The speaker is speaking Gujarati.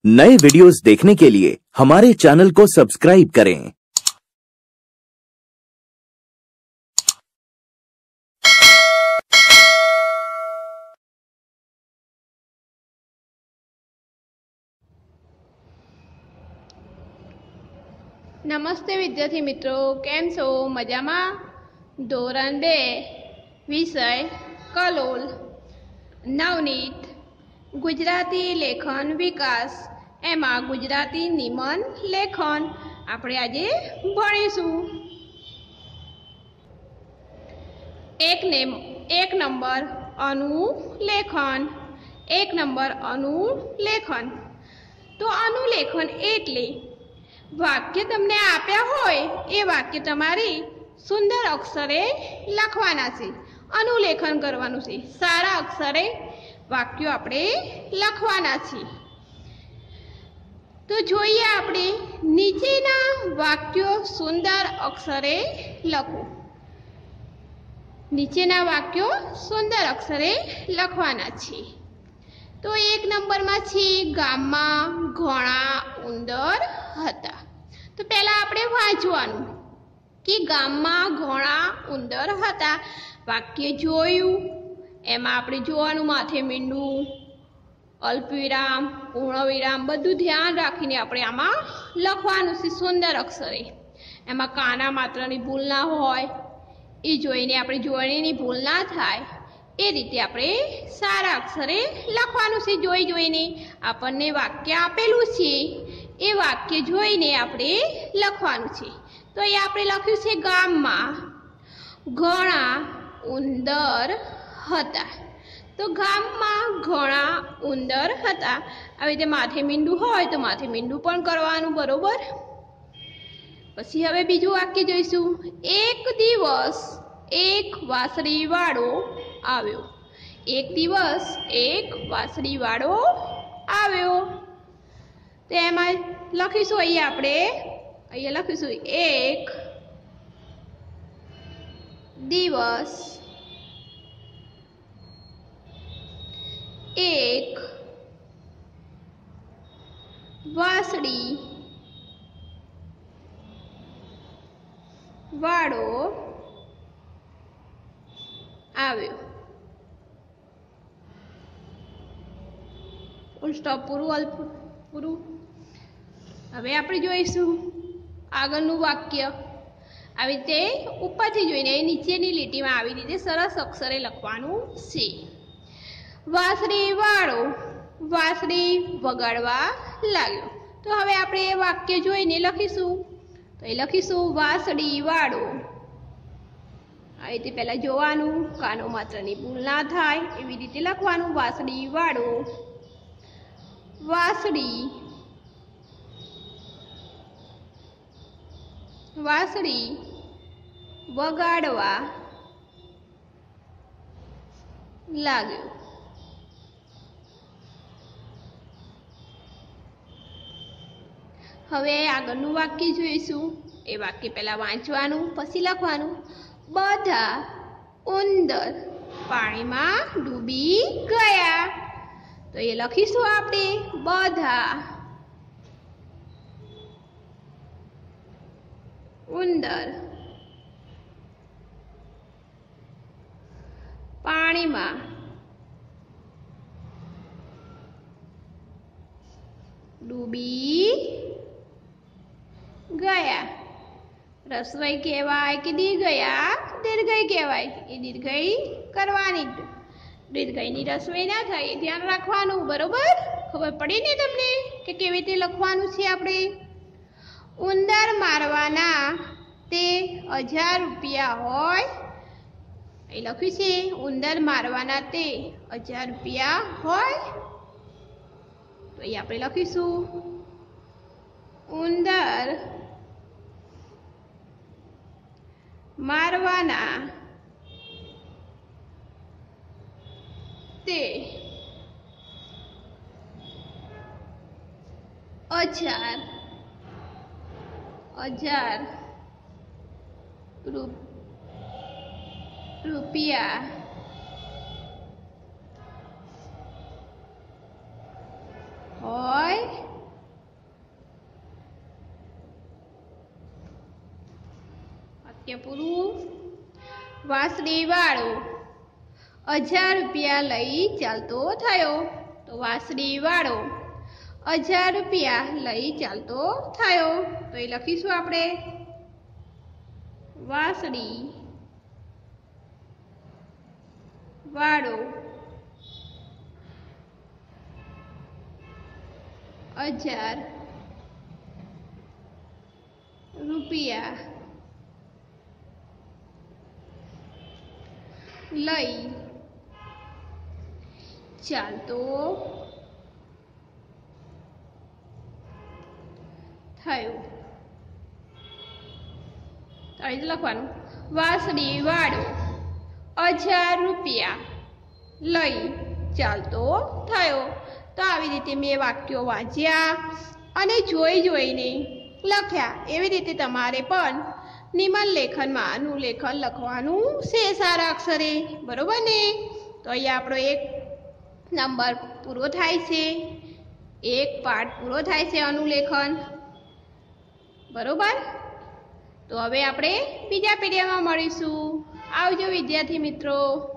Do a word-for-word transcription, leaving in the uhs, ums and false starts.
नए वीडियोस देखने के लिए हमारे चैनल को सब्सक्राइब करें। नमस्ते विद्यार्थी मित्रों, केम छो? मजामा? धोरण बे विषय कलोल नवनीत गुजराती लेखन विकास एमा गुजराती निमन लेखन आपणे आजे भणीशुं। एक ने एक नंबर अनुलेखन एक नंबर अनुलेखन तो अनुलेखन एटले वाक्य तमने आप्या होय ए वाक्य तमारी सुंदर अक्षरे लखवाना छे, अनुलेखन करवानुं छे। सारा अक्षरे वाक्यो आपणे लखवाना छे। तो जोईए आपणे नीचेना वाक्यो सुंदर अक्षरे लखो। नीचेना वाक्यो सुंदर अक्षरे लखवाना छे। तो एक नंबर में छे गाममां घणा उंदर हता। तो पहला आपणे वांचवानुं कि गाममां घणा उंदर हता। वाक्य जोयुं एमां आपणे जोवानुं माथे मींडुं, अल्पविराम, पूर्णविराम बधुं ध्यान राखीने आपणे आमां लखवानुं छे सुंदर अक्षरे। एमां काना मात्रानी भूल ना होय ए जोईने आपणे जोड़णीनी भूल ना थाय ए रीते आपणे सारा अक्षरे लखवानुं छे। जोई जोईने आपणने वाक्य आपेलुं छे ए वाक्य जोईने आपणे लखवानुं छे। तो ए आपणे लख्युं छे गाममां घणा उंदर हता। तो गाममां घणा उंदर हता। આવી રીતે માથે મીંડું હોય તો માથે મીંડું પણ કરવાનું, બરોબર? પછી હવે બીજું વાક્ય જોઈશું। એક દિવસ એક વાસળીવાળો આવ્યો। એક દિવસ એક વાસળીવાળો આવ્યો। તો એમાં લખીશું અહીંયા આપણે અહીંયા લખીશું એક દિવસ એક વાસળી વાળો આવ્યો। ફૂલ સ્ટોપ પૂરું અલ્પ પૂરું। હવે આપણે જોઈશું આગળનું વાક્ય। આવી રીતે ઉપરથી જોઈને નીચેની લીટીમાં આવી રીતે સરસ અક્ષરે લખવાનું છે। વાસળી વાળો વાસળી વગાડવા લાગ્યો। તો હવે આપણે એ વાક્ય જોઈને લખીશું। તો એ લખીશું વાસળી વાળો। આ રીતે પહેલા જોવાનું, કાનો માત્રની ભૂલ ના થાય એવી રીતે લખવાનું। વાસળી વાળો વાસળી વાસળી વગાડવા લાગ્યો। હવે આગળનું વાક્ય જોઈશું। એ વાક્ય પહેલા વાંચવાનું પછી લખવાનું। બધા ઉંદર પાણીમાં ડૂબી ગયા। તો એ લખીશું આપણે બધા ઉંદર પાણીમાં ડૂબી ગયા। રસવાઈ કહેવાય કે દીર્ઘયા? દીર્ઘઈ કહેવાય। એ દીર્ઘઈ કરવાની, દીર્ઘઈની રસવાઈ ના થાય એ ધ્યાન રાખવાનું, બરોબર? ખબર પડી ને તમને કે કેવી રીતે લખવાનું છે આપણે? ઉંદર મારવાના તે હજાર રૂપિયા હોય એ લખ્યું છે। ઉંદર મારવાના તે હજાર રૂપિયા હોય તો એ આપણે લખીશું ઉંદર મારવાના તે હજાર હજાર રૂપિયા હોય વાક્ય પૂરું. વાંસળી વાળો હજાર રૂપિયા લઈ ચાલતો થયો. તો વાંસળી વાળો હજાર રૂપિયા લઈ ચાલતો થયો. તો એ લખીશું આપણે વાંસળી વાળો હજાર રૂપિયા લઈ ચાલતો થયો. અહીં લખવાનું વાંસળી વાળો હજાર રૂપિયા લઈ ચાલતો થયો. તો આવી રીતે મેં વાક્યો વાંચ્યા અને જોઈ જોઈને લખ્યા. એવી રીતે તમારે પણ નિબંધ લેખનમાં આનું લેખન લખવાનું છે સારા અક્ષરે, બરોબર ને? તો અહીંયા આપણો એક નંબર પૂરો થાય છે, એક પાઠ પૂરો થાય છે અનુલેખન, બરોબર? તો હવે આપણે બીજા પીરિયડમાં મળીશું. આવજો વિદ્યાર્થી મિત્રો.